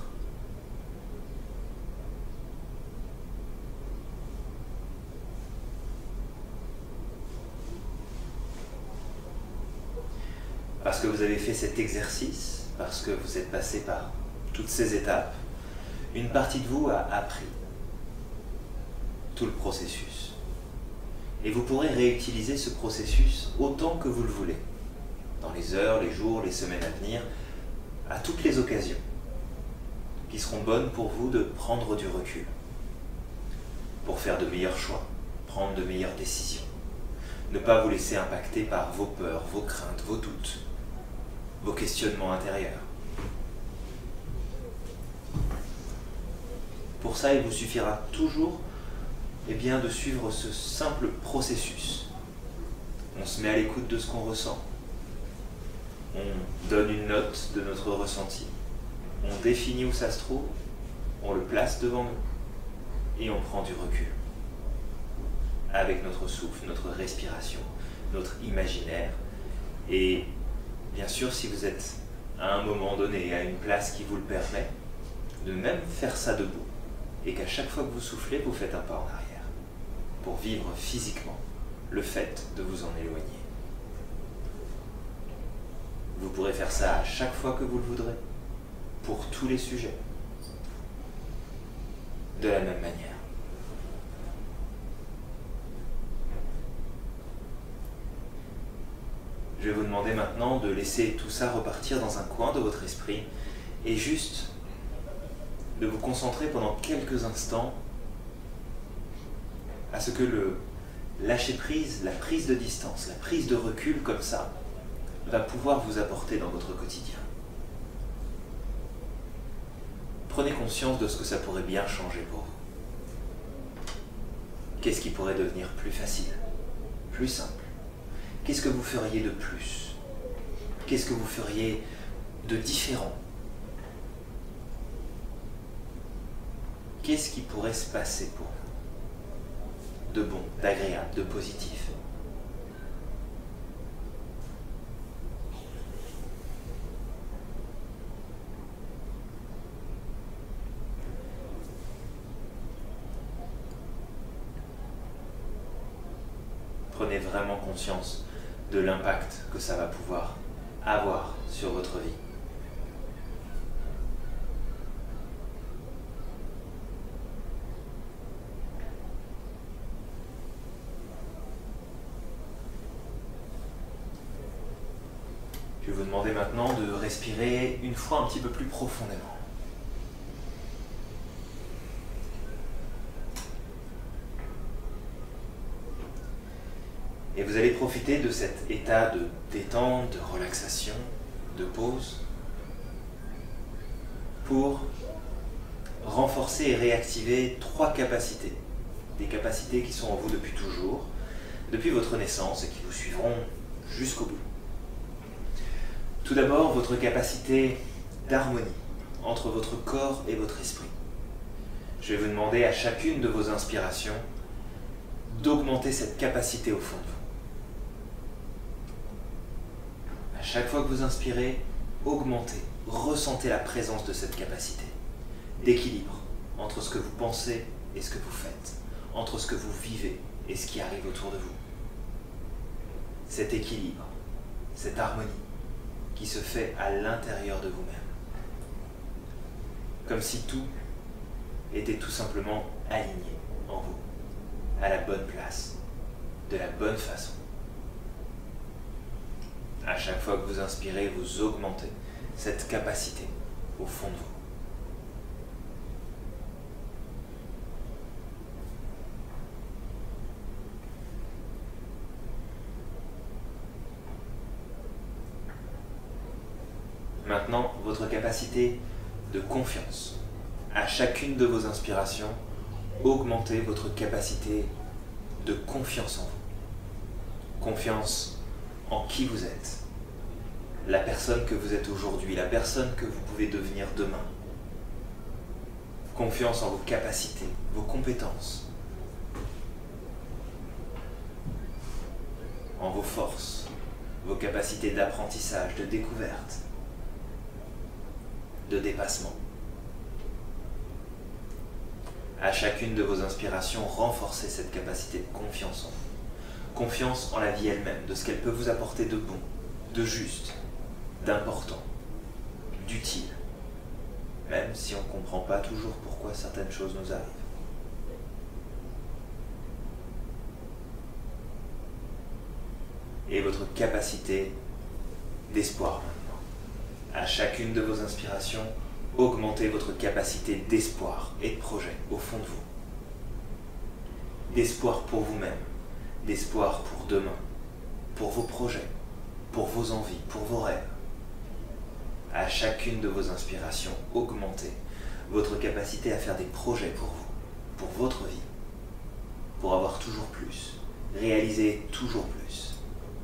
Parce que vous avez fait cet exercice, parce que vous êtes passé par toutes ces étapes, une partie de vous a appris tout le processus. Et vous pourrez réutiliser ce processus autant que vous le voulez, dans les heures, les jours, les semaines à venir, à toutes les occasions, qui seront bonnes pour vous de prendre du recul, pour faire de meilleurs choix, prendre de meilleures décisions, ne pas vous laisser impacter par vos peurs, vos craintes, vos doutes, vos questionnements intérieurs. Pour ça, il vous suffira toujours eh bien, de suivre ce simple processus. On se met à l'écoute de ce qu'on ressent. On donne une note de notre ressenti. On définit où ça se trouve. On le place devant nous. Et on prend du recul. Avec notre souffle, notre respiration, notre imaginaire. Et bien sûr, si vous êtes à un moment donné, à une place qui vous le permet, de même faire ça debout, et qu'à chaque fois que vous soufflez, vous faites un pas en arrière, pour vivre physiquement le fait de vous en éloigner. Vous pourrez faire ça à chaque fois que vous le voudrez, pour tous les sujets, de la même manière. Je vais vous demander maintenant de laisser tout ça repartir dans un coin de votre esprit et juste de vous concentrer pendant quelques instants à ce que le lâcher-prise, la prise de distance, la prise de recul comme ça, va pouvoir vous apporter dans votre quotidien. Prenez conscience de ce que ça pourrait bien changer pour vous. Qu'est-ce qui pourrait devenir plus facile, plus simple? Qu'est-ce que vous feriez de plus? Qu'est-ce que vous feriez de différent? Qu'est-ce qui pourrait se passer pour vous? De bon, d'agréable, de positif? Prenez vraiment conscience de l'impact que ça va pouvoir avoir sur votre vie. Je vais vous demander maintenant de respirer une fois un petit peu plus profondément. Et vous allez profiter de cet état de détente, de relaxation, de pause, pour renforcer et réactiver trois capacités. Des capacités qui sont en vous depuis toujours, depuis votre naissance et qui vous suivront jusqu'au bout. Tout d'abord, votre capacité d'harmonie entre votre corps et votre esprit. Je vais vous demander à chacune de vos inspirations d'augmenter cette capacité au fond de vous. À chaque fois que vous inspirez, augmentez, ressentez la présence de cette capacité d'équilibre entre ce que vous pensez et ce que vous faites, entre ce que vous vivez et ce qui arrive autour de vous. Cet équilibre, cette harmonie qui se fait à l'intérieur de vous-même. Comme si tout était tout simplement aligné en vous, à la bonne place, de la bonne façon. À chaque fois que vous inspirez, vous augmentez cette capacité au fond de vous. Maintenant, votre capacité de confiance. À chacune de vos inspirations, augmentez votre capacité de confiance en vous. Confiance en qui vous êtes, la personne que vous êtes aujourd'hui, la personne que vous pouvez devenir demain. Confiance en vos capacités, vos compétences, en vos forces, vos capacités d'apprentissage, de découverte, de dépassement. À chacune de vos inspirations, renforcez cette capacité de confiance en vous. Confiance en la vie elle-même, de ce qu'elle peut vous apporter de bon, de juste, d'important, d'utile, même si on ne comprend pas toujours pourquoi certaines choses nous arrivent. Et votre capacité d'espoir maintenant. À chacune de vos inspirations, augmentez votre capacité d'espoir et de projet au fond de vous. D'espoir pour vous-même, d'espoir pour demain, pour vos projets, pour vos envies, pour vos rêves. À chacune de vos inspirations, augmentez votre capacité à faire des projets pour vous, pour votre vie, pour avoir toujours plus, réaliser toujours plus.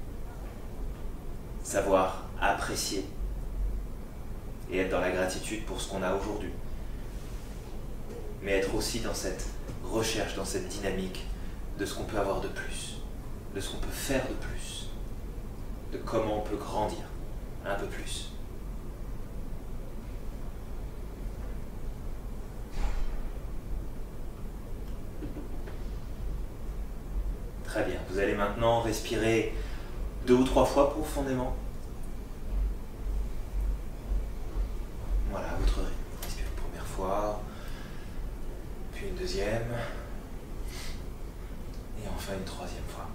Savoir apprécier et être dans la gratitude pour ce qu'on a aujourd'hui, mais être aussi dans cette recherche, dans cette dynamique de ce qu'on peut avoir de plus, de ce qu'on peut faire de plus, de comment on peut grandir un peu plus. Très bien, vous allez maintenant respirer deux ou trois fois profondément. Voilà, à votre rythme. Respirez une première fois, puis une deuxième, et enfin une troisième fois.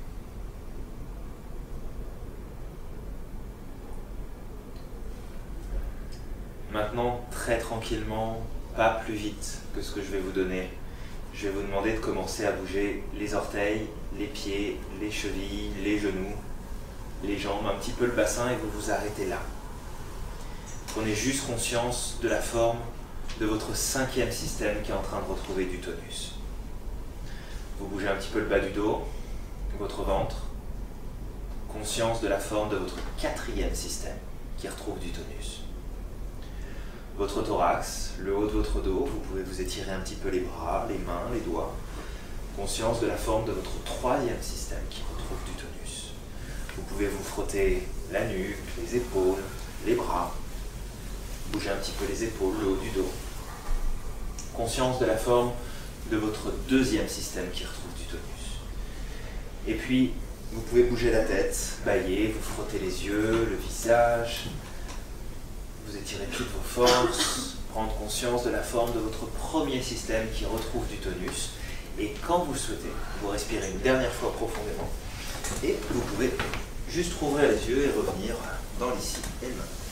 Maintenant, très tranquillement, pas plus vite que ce que je vais vous donner, je vais vous demander de commencer à bouger les orteils, les pieds, les chevilles, les genoux, les jambes, un petit peu le bassin, et vous vous arrêtez là. Prenez juste conscience de la forme de votre cinquième système qui est en train de retrouver du tonus. Vous bougez un petit peu le bas du dos, votre ventre. Conscience de la forme de votre quatrième système qui retrouve du tonus. Votre thorax, le haut de votre dos, vous pouvez vous étirer un petit peu les bras, les mains, les doigts. Conscience de la forme de votre troisième système qui retrouve du tonus. Vous pouvez vous frotter la nuque, les épaules, les bras. Bougez un petit peu les épaules, le haut du dos. Conscience de la forme de votre deuxième système qui retrouve du tonus. Et puis, vous pouvez bouger la tête, bâiller, vous frotter les yeux, le visage. Vous étirez toutes vos forces, prendre conscience de la forme de votre premier système qui retrouve du tonus. Et quand vous le souhaitez, vous respirez une dernière fois profondément et vous pouvez juste rouvrir les yeux et revenir dans l'ici et le maintenant.